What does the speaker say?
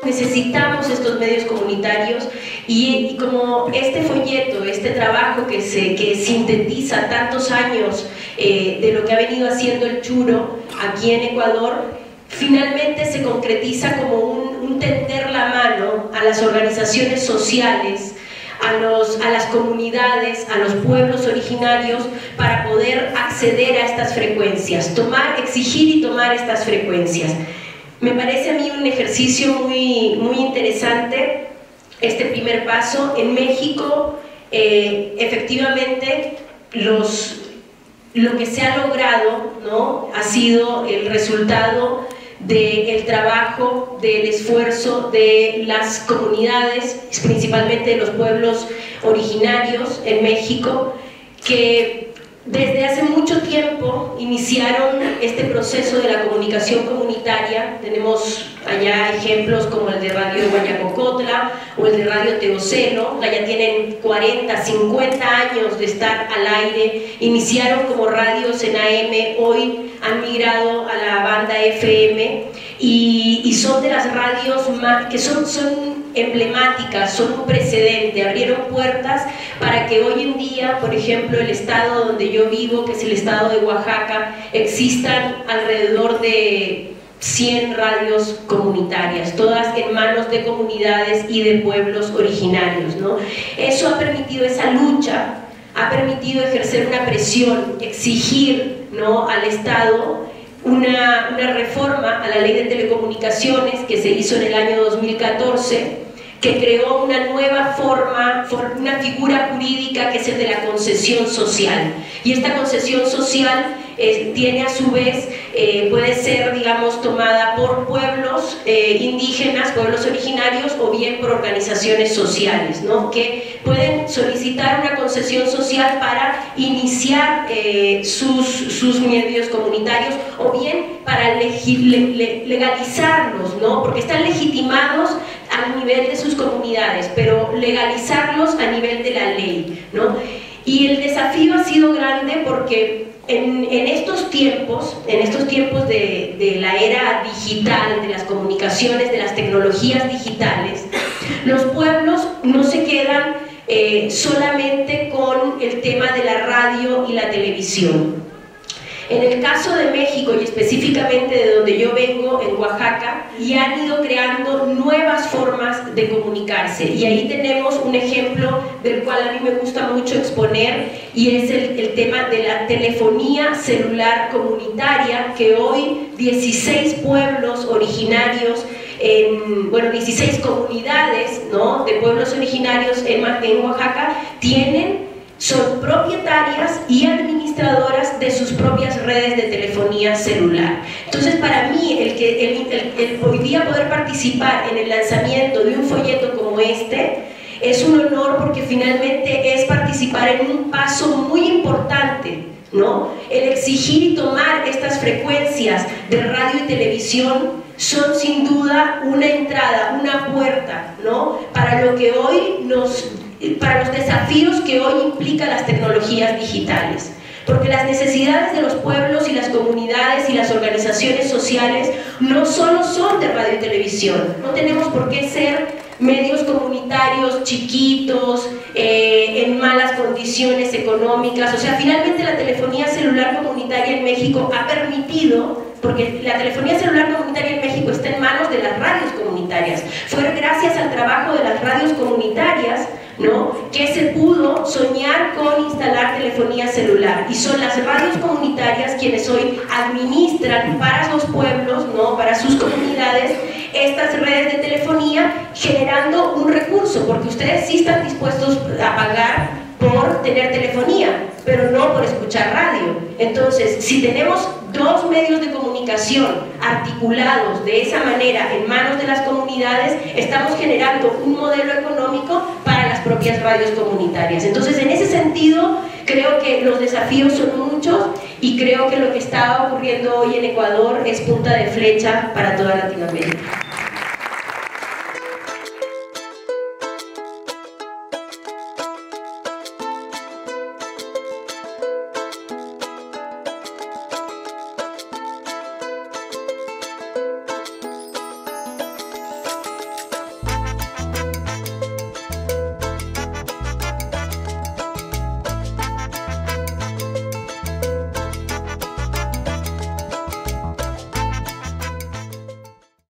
Necesitamos estos medios comunitarios y como este folleto, este trabajo que sintetiza tantos años de lo que ha venido haciendo el Churo aquí en Ecuador, finalmente se concretiza como un tender la mano a las organizaciones sociales, a las comunidades, a los pueblos originarios, para poder acceder a estas frecuencias, exigir y tomar estas frecuencias. Me parece a mí un ejercicio muy interesante este primer paso. En México, efectivamente, lo que se ha logrado, ¿no?, ha sido el resultado del trabajo, del esfuerzo de las comunidades, principalmente de los pueblos originarios en México, que desde hace mucho tiempo iniciaron este proceso de la comunicación comunitaria. Tenemos allá ejemplos como el de Radio Guayacocotla o el de Radio Teocelo, ya tienen 40, 50 años de estar al aire, iniciaron como radios en AM, hoy han migrado a la banda FM y son de las radios que son emblemáticas, son un precedente, abrieron puertas para que hoy en día, por ejemplo, el estado donde yo vivo, que es el estado de Oaxaca, existan alrededor de 100 radios comunitarias, todas en manos de comunidades y de pueblos originarios, ¿no? Eso ha permitido, esa lucha ha permitido ejercer una presión, exigir, ¿no?, al Estado una reforma a la ley de telecomunicaciones que se hizo en el año 2014, que creó una nueva forma, una figura jurídica que es el de la concesión social. Y esta concesión social tiene a su vez, puede ser, digamos, tomada por pueblos indígenas, pueblos originarios, o bien por organizaciones sociales, ¿no?, que pueden solicitar una concesión social para iniciar sus medios comunitarios, o bien para legalizarlos, ¿no?, porque están legitimados a nivel de sus comunidades, pero legalizarlos a nivel de la ley, ¿no? Y el desafío ha sido grande porque en estos tiempos de la era digital, de las comunicaciones, de las tecnologías digitales, los pueblos no se quedan solamente con el tema de la radio y la televisión. En el caso de México, y específicamente de donde yo vengo, en Oaxaca, ya han ido creando nuevas formas de comunicarse, y ahí tenemos un ejemplo del cual a mí me gusta mucho exponer, y es el tema de la telefonía celular comunitaria, que hoy 16 pueblos originarios, 16 comunidades, ¿no?, de pueblos originarios en Oaxaca son propietarias y administradoras de sus propias redes de telefonía celular. Entonces, para mí, el hoy día poder participar en el lanzamiento de un folleto como este es un honor, porque finalmente es participar en un paso muy importante, ¿no? El exigir y tomar estas frecuencias de radio y televisión son sin duda una entrada, una puerta, ¿no?, para lo que hoy para los desafíos que hoy implican las tecnologías digitales, porque las necesidades de los pueblos y las comunidades y las organizaciones sociales no solo son de radio y televisión. No tenemos por qué ser medios comunitarios chiquitos, en malas condiciones económicas. O sea, finalmente la telefonía celular comunitaria en México ha permitido, porque la telefonía celular comunitaria en México está en manos de las radios comunitarias, fue gracias al trabajo de las radios comunitarias, ¿no?, que se pudo soñar con instalar telefonía celular, y son las radios comunitarias quienes hoy administran para los pueblos, ¿no?, para sus comunidades, estas redes de telefonía, generando un recurso, porque ustedes sí están dispuestos a pagar por tener telefonía, pero no por escuchar radio. Entonces, si tenemos dos medios de comunicación articulados de esa manera en manos de las comunidades, estamos generando un modelo económico para las propias radios comunitarias. Entonces, en ese sentido, creo que los desafíos son muchos, y creo que lo que está ocurriendo hoy en Ecuador es punta de flecha para toda Latinoamérica.